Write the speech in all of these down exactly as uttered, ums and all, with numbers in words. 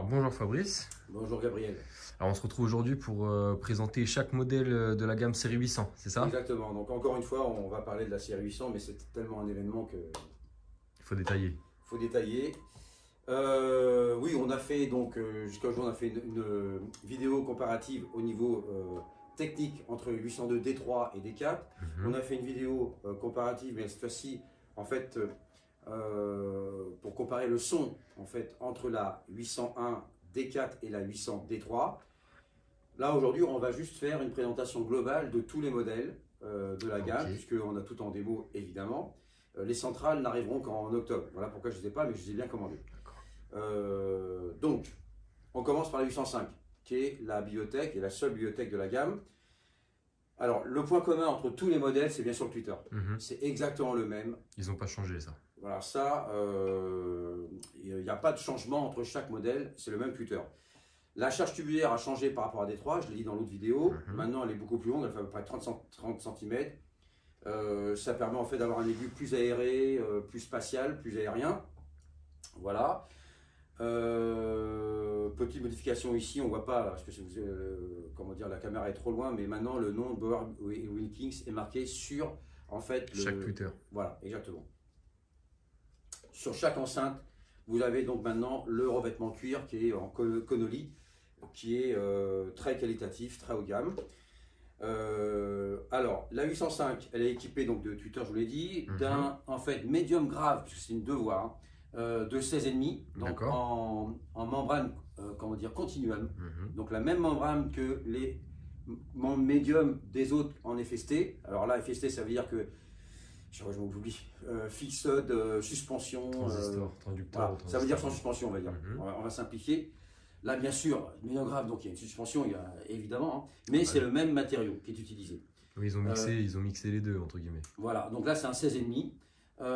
Alors bonjour Fabrice. Bonjour Gabriel. Alors on se retrouve aujourd'hui pour euh, présenter chaque modèle euh, de la gamme série huit cents, c'est ça? Exactement. Donc encore une fois, on va parler de la série huit cents, mais c'est tellement un événement que Il faut détailler. faut détailler. Euh, oui, on a fait donc euh, jusqu'à aujourd'hui, on a fait une, une vidéo comparative au niveau euh, technique entre huit cent deux D trois et D quatre. Mhm. On a fait une vidéo euh, comparative, mais cette fois-ci, en fait, euh, pour comparer le son en fait entre la huit cent un D quatre et la huit cents D trois. Là aujourd'hui, on va juste faire une présentation globale de tous les modèles euh, de la gamme, Ok. puisqu'on a tout en démo évidemment. Euh, les centrales n'arriveront qu'en octobre. Voilà pourquoi je ne les ai pas, mais je les ai bien commandées. Euh, donc, on commence par la huit cent cinq, qui est la bibliothèque et la seule bibliothèque de la gamme. Alors, le point commun entre tous les modèles, c'est bien sûr le tweeter. Mhm. C'est exactement le même. Ils n'ont pas changé ça. Voilà, ça, euh, il n'y a pas de changement entre chaque modèle, c'est le même tweeter. La charge tubulaire a changé par rapport à D trois, je l'ai dit dans l'autre vidéo. Mhm. Maintenant, elle est beaucoup plus longue, elle fait à peu près trente centimètres. Euh, ça permet en fait d'avoir un aigu plus aéré, euh, plus spatial, plus aérien. Voilà. Euh, petite modification ici, on ne voit pas parce que euh, comment dire, la caméra est trop loin, mais maintenant le nom Bauer Wilkins est marqué sur en fait le, Chaque Twitter. Voilà, exactement. Sur chaque enceinte, vous avez donc maintenant le revêtement cuir qui est en Connolly, qui est euh, très qualitatif, très haut de gamme. Euh, alors, la huit cent cinq, elle est équipée donc de tweeter, je vous l'ai dit, Mhm. d'un en fait médium grave, puisque c'est une deux voies, hein, euh, de seize virgule cinq, donc en, en membrane, euh, comment dire, continuum. Mhm. Donc la même membrane que les médiums des autres en F S T. Alors là, F S T, ça veut dire que je m'oublie, euh, fixed, euh, suspension, Transistor, euh, traducteur. voilà, ça veut dire sans suspension, on va dire. Mhm. On, va, on va simplifier. Là, bien sûr, médium grave, donc il y a une suspension, il y a, évidemment, hein, mais ouais, c'est le même matériau qui est utilisé. Oui, ils ont mixé, euh, ils ont mixé les deux entre guillemets. Voilà, donc là c'est un seize virgule cinq.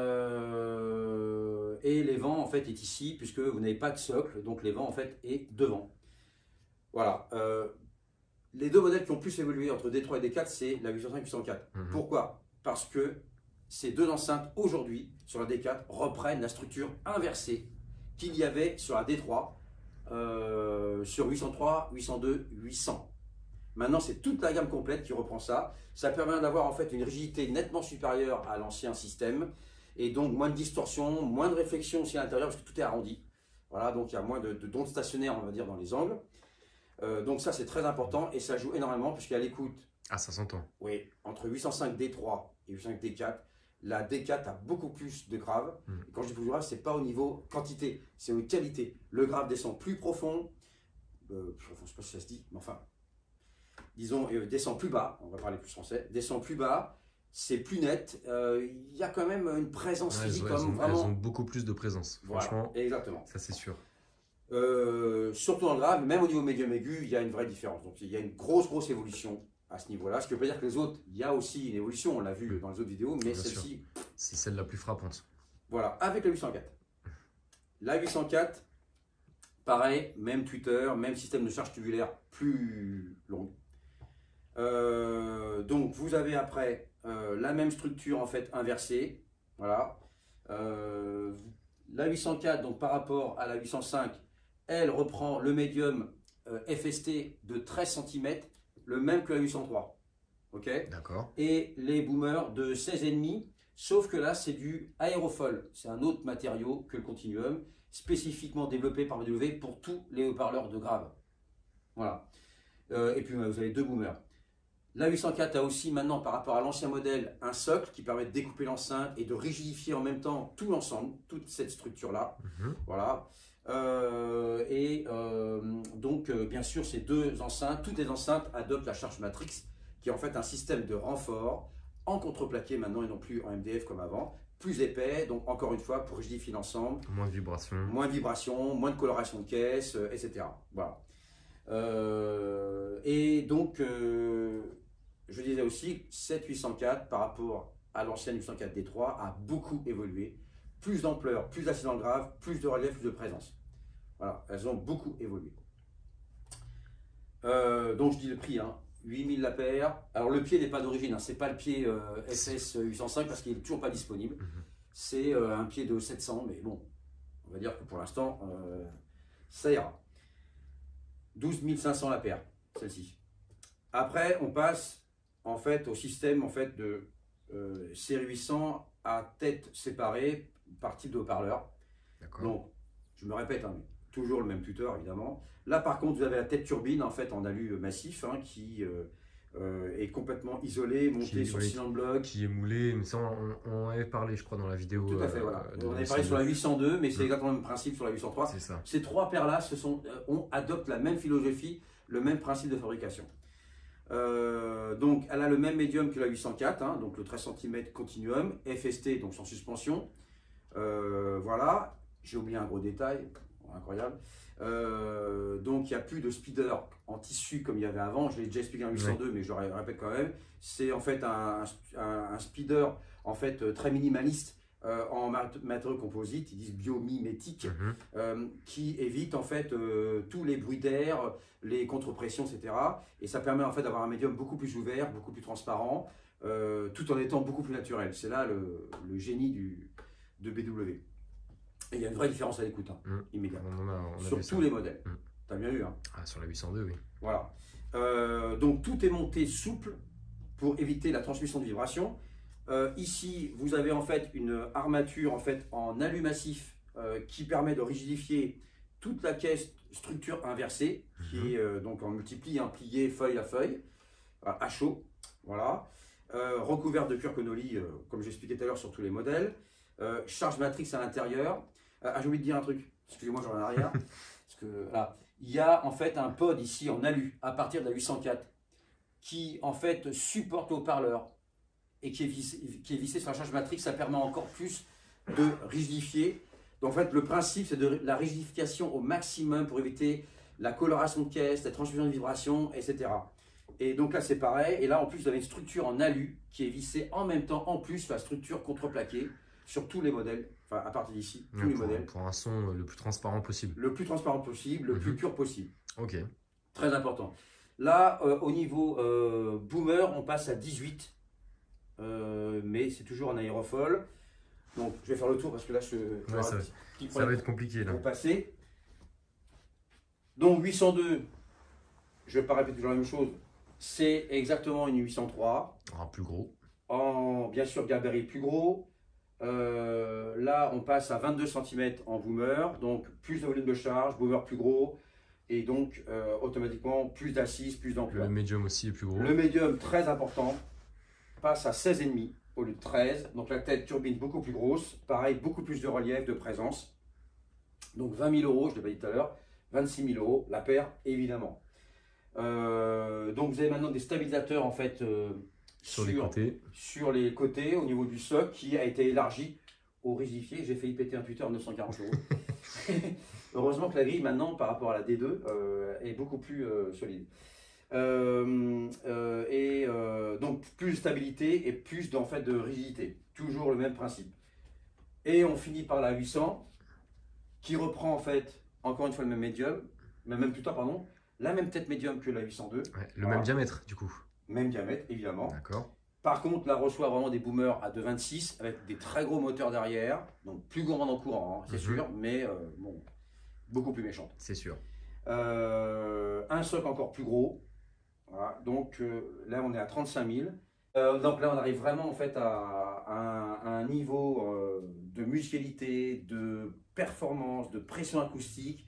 Euh, et les vents en fait est ici, puisque vous n'avez pas de socle, donc les vents en fait est devant. Voilà. Euh, les deux modèles qui ont plus évolué entre D trois et D quatre, c'est la huit cent cinq et huit cent quatre. Mhm. Pourquoi? Parce que ces deux enceintes aujourd'hui sur la D quatre reprennent la structure inversée qu'il y avait sur la D trois, euh, sur huit cent trois, huit cent deux, huit cents. Maintenant, c'est toute la gamme complète qui reprend ça. Ça permet d'avoir en fait une rigidité nettement supérieure à l'ancien système et donc moins de distorsion, moins de réflexion aussi à l'intérieur parce que tout est arrondi. Voilà, donc il y a moins de, de d'ondes stationnaires, on va dire, dans les angles. Euh, donc ça, c'est très important et ça joue énormément puisqu'à l'écoute. Ah, ça s'entend. Oui, entre huit cent cinq D trois et huit cent cinq D quatre, la D quatre a beaucoup plus de grave. Mm. Et quand je dis plus grave, c'est pas au niveau quantité, c'est au niveau qualité. Le grave descend plus profond. Euh, je ne sais pas si ça se dit, mais enfin. Disons, euh, descend plus bas, on va parler plus français, descend plus bas, c'est plus net, il euh, y a quand même une présence ouais, physique elles, comme elles ont, vraiment... Elles ont beaucoup plus de présence, voilà, franchement, exactement. Ça c'est sûr. Euh, surtout dans le grave, même au niveau médium aigu, il y a une vraie différence, donc il y a une grosse grosse évolution à ce niveau-là, ce qui ne veut pas dire que les autres, il y a aussi une évolution, on l'a vu dans les autres vidéos, mais celle-ci... C'est celle la plus frappante. Voilà, avec la huit cent quatre. La huit cent quatre, pareil, même tweeter, même système de charge tubulaire plus long. Euh, donc vous avez après euh, la même structure en fait inversée, voilà. Euh, la huit cent quatre donc par rapport à la huit cent cinq, elle reprend le médium euh, F S T de treize centimètres, le même que la huit cent trois, ok. D'accord. Et les boomers de seize virgule cinq, sauf que là c'est du aérofol, c'est un autre matériau que le continuum, spécifiquement développé par B W pour tous les haut-parleurs de grave, voilà. Euh, et puis vous avez deux boomers. La huit cent quatre a aussi maintenant par rapport à l'ancien modèle un socle qui permet de découper l'enceinte et de rigidifier en même temps tout l'ensemble, toute cette structure là. Mm-hmm. Voilà. Euh, et euh, donc euh, bien sûr ces deux enceintes, toutes les enceintes adoptent la charge matrix qui est en fait un système de renfort en contreplaqué maintenant et non plus en M D F comme avant, plus épais, donc encore une fois pour rigidifier l'ensemble. Moins de vibrations. Moins de vibrations, moins de coloration de caisse, euh, et cetera. Voilà. Euh, et donc euh, je disais aussi, cette huit cent quatre par rapport à l'ancienne huit cent quatre D trois a beaucoup évolué. Plus d'ampleur, plus d'accidents graves, plus de relief, plus de présence. Voilà, elles ont beaucoup évolué. Euh, donc je dis le prix, hein, huit mille la paire. Alors le pied n'est pas d'origine, hein, c'est pas le pied euh, S S huit cent cinq parce qu'il n'est toujours pas disponible. Mm-hmm. C'est euh, un pied de sept cents, mais bon, on va dire que pour l'instant, euh, ça ira. douze mille cinq cents la paire, celle-ci. Après, on passe en fait au système en fait de euh, série huit cents à tête séparée par type de haut-parleur. Donc, je me répète, hein, toujours le même tuteur évidemment. Là par contre, vous avez la tête turbine en fait en alu massif hein, qui euh, euh, est complètement isolée, montée sur oui, cylindre bloc. Qui est moulé, mais ça on, on en avait parlé je crois dans la vidéo. Tout à fait, euh, voilà. On avait huit cent parlé deux. sur la huit cent deux, mais c'est mmh. exactement le même principe sur la huit cent trois. C'est ça. Ces trois paires-là on adopte la même philosophie, le même principe de fabrication. Euh, donc elle a le même médium que la huit cent quatre, hein, donc le treize centimètres continuum, F S T, donc sans suspension. Euh, voilà, j'ai oublié un gros détail, incroyable. Euh, donc il n'y a plus de speeder en tissu comme il y avait avant, je l'ai déjà expliqué en huit cent deux, ouais. mais je le répète quand même. C'est en fait un, un, un speeder en fait très minimaliste. Euh, en matériaux composites, ils disent biomimétique, mmh. euh, qui évite en fait euh, tous les bruits d'air, les contre-pressions, et cetera. Et ça permet en fait d'avoir un médium beaucoup plus ouvert, beaucoup plus transparent, euh, tout en étant beaucoup plus naturel. C'est là le, le génie du, de B W. Et il y a une vraie différence à l'écoute, hein, mmh. immédiate, on a, on sur tous ça. les modèles. Mmh. Tu as bien vu, hein. Ah, sur la huit cent deux, oui. Voilà. Euh, donc tout est monté souple pour éviter la transmission de vibrations. Euh, ici, vous avez en fait une armature en, fait, en alu massif euh, qui permet de rigidifier toute la caisse structure inversée, mmh. qui est euh, donc en multiplie, hein, plié feuille à feuille, à chaud, voilà. Euh, recouvert de cuir Connolly, euh, comme j'expliquais tout à l'heure sur tous les modèles. Euh, charge matrix à l'intérieur. Euh, ah, j'ai oublié de dire un truc, excusez-moi, j'en ai en arrière. Parce que, là, il y a en fait un pod ici en alu, à partir de la huit cent quatre, qui en fait supporte le haut-parleur et qui est, vissé, qui est vissé sur la charge matrix. Ça permet encore plus de rigidifier. Donc en fait, le principe, c'est de la rigidification au maximum pour éviter la coloration de caisse, la transmission de vibrations, et cetera. Et donc là, c'est pareil. Et là, en plus, vous avez une structure en alu qui est vissée en même temps, en plus, sur la structure contreplaquée sur tous les modèles, enfin à partir d'ici, tous ouais, les pour, modèles. Pour un son le plus transparent possible. Le plus transparent possible, le mmh. plus pur possible. Ok. Très important. Là, euh, au niveau euh, boomer, on passe à dix-huit. Euh, mais c'est toujours en aérofol. Donc je vais faire le tour parce que là je, ouais, ça, petit ça va être compliqué là. Pour passer. Donc huit cent deux, je ne vais pas répéter toujours la même chose, c'est exactement une huit cent trois. Ah, plus gros. En bien sûr gabarit plus gros. Euh, là on passe à vingt-deux centimètres en boomer, donc plus de volume de charge, boomer plus gros. Et donc euh, automatiquement plus d'assises, plus d'ampleur. Le médium aussi est plus gros. Le médium très important. Passe à seize virgule cinq au lieu de treize, donc la tête turbine beaucoup plus grosse, pareil, beaucoup plus de relief, de présence. Donc vingt mille euros, je l'ai pas dit tout à l'heure, vingt-six mille euros, la paire évidemment. Euh, donc vous avez maintenant des stabilisateurs en fait euh, sur, sur, les côtés. sur les côtés au niveau du socle qui a été élargi au rigidifié. J'ai failli péter un tuteur à neuf cent quarante euros. Heureusement que la grille maintenant par rapport à la D deux euh, est beaucoup plus euh, solide. Euh, euh, et euh, donc plus de stabilité et plus en fait de rigidité, toujours le même principe. Et on finit par la huit cents qui reprend en fait encore une fois le même médium, mais même plus tard pardon, la même tête médium que la huit cent deux. Ouais, le voilà. Même diamètre du coup. Même diamètre évidemment. D'accord. Par contre, là reçoit vraiment des boomers à deux virgule vingt-six avec des très gros moteurs derrière, donc plus gourmand en courant, hein, c'est mm-hmm. sûr, mais euh, bon, beaucoup plus méchante. C'est sûr. Euh, un socle encore plus gros. Voilà, donc euh, là on est à trente-cinq mille. Euh, donc là on arrive vraiment en fait à, à, un, à un niveau euh, de musicalité, de performance, de pression acoustique,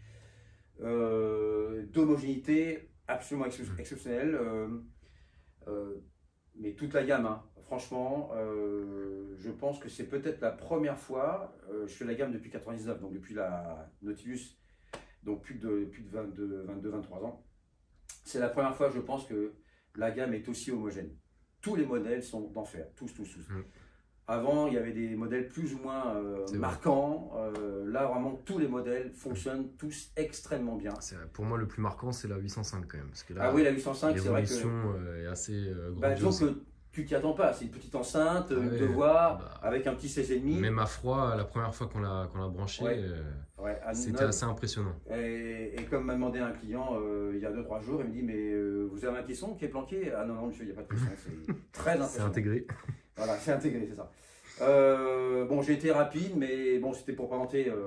euh, d'homogénéité absolument ex exceptionnelle. Euh, euh, mais toute la gamme, hein, franchement, euh, je pense que c'est peut-être la première fois, euh, je fais la gamme depuis quatre-vingt-dix-neuf, donc depuis la Nautilus, donc plus de, plus de vingt-deux vingt-trois ans. C'est la première fois, je pense, que la gamme est aussi homogène. Tous les modèles sont d'enfer, tous, tous, tous. Mmh. Avant, il y avait des modèles plus ou moins euh, marquants. Euh, là, vraiment, tous les modèles fonctionnent tous extrêmement bien. Pour moi, le plus marquant, c'est la huit cent cinq quand même. Parce que là, ah oui, la huit cent cinq, c'est vrai que... l'évolution est assez euh, bah, disons que tu t'y attends pas. C'est une petite enceinte, une ouais, voix, bah, avec un petit seize virgule cinq. Même à froid, la première fois qu'on l'a qu'on l'a branché, ouais. euh, ouais, c'était assez impressionnant. Et, et comme m'a demandé un client euh, il y a deux trois jours, il me dit, mais euh, vous avez un petit son qui est planqué? Ah non, non, monsieur, il n'y a pas de petit son. C'est très impressionnant. C'est intégré. Voilà, c'est intégré, c'est ça. Euh, bon, j'ai été rapide, mais bon, c'était pour présenter euh,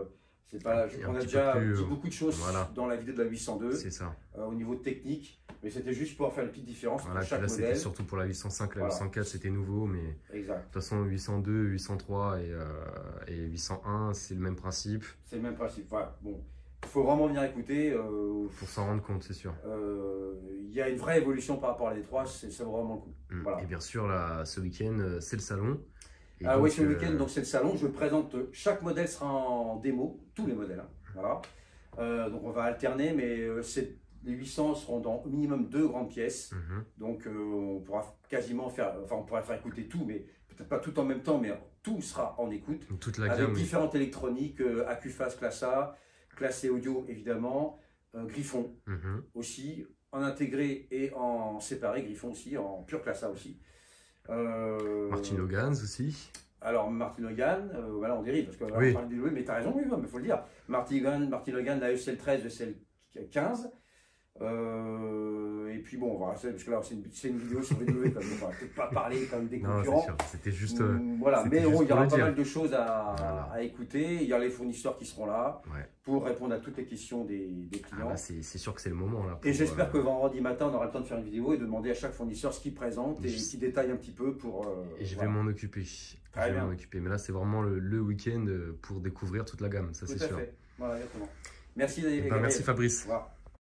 C'est pas, Et on un a petit déjà peu plus, dit euh, beaucoup de choses voilà. dans la vidéo de la huit cent deux C'est ça. euh, au niveau technique, mais c'était juste pour faire une petite différence Voilà, entre chaque là, c'était modèle. surtout pour la huit cent cinq, la Voilà. huit cent quatre, c'était nouveau, mais Exact. de toute façon, huit cent deux, huit cent trois et, euh, et huit cent un, c'est le même principe. C'est le même principe. Voilà. Bon, il faut vraiment venir écouter. Euh, Pour s'en rendre compte, c'est sûr. euh, Il y a une vraie évolution par rapport à la D trois, ça vaut vraiment le coup. Mm. Voilà. Et bien sûr, là, ce week-end, euh, c'est le salon. Et Ah donc, oui, ce euh, week-end, donc c'est le salon. Je présente, chaque modèle sera en démo, tous les modèles. Hein. Voilà. Euh, donc on va alterner, mais euh, c'est les huit cents seront dans au minimum deux grandes pièces. mm-hmm. Donc euh, on pourra quasiment faire, enfin on pourra faire écouter tout, mais peut-être pas tout en même temps, mais tout sera en écoute. Toute la avec gamme. différentes électroniques, euh, Acufast classe A, classé audio évidemment, euh, Griffon Mm-hmm. aussi, en intégré et en séparé, Griffon aussi, en pure classe A aussi. Euh, Martin Logan aussi. Alors Martin Logan, euh, voilà on dérive parce qu'on Oui. parle des loués, mais tu as raison, oui, mais il faut le dire. Martin Logan, Martin Logan, la E C L treize, E C L quinze. Euh, et puis bon, on va rester parce que là c'est une, une vidéo sur V W, comme on va peut-être pas parler comme des Non, concurrents. c'est sûr. C'était juste. euh, Hum, voilà, c'était mais juste bon, il y pour aura le pas dire. mal de choses à, Voilà. à écouter. Il y a les fournisseurs qui seront là Ouais. pour répondre à toutes les questions des, des Ah clients. bah, c'est c'est sûr que c'est le moment là. Et pour, j'espère euh, que vendredi matin, on aura le temps de faire une vidéo et de demander à chaque fournisseur ce qu'il présente et Je- qui détaille un petit peu pour. euh, Et je voilà. vais m'en occuper. Très je vais bien. m'en occuper. Mais là, c'est vraiment le, le week-end pour découvrir toute la gamme, ça Tout c'est à sûr. fait. Voilà, exactement. Merci, Eh ben, Gabriel. merci Fabrice. Au revoir.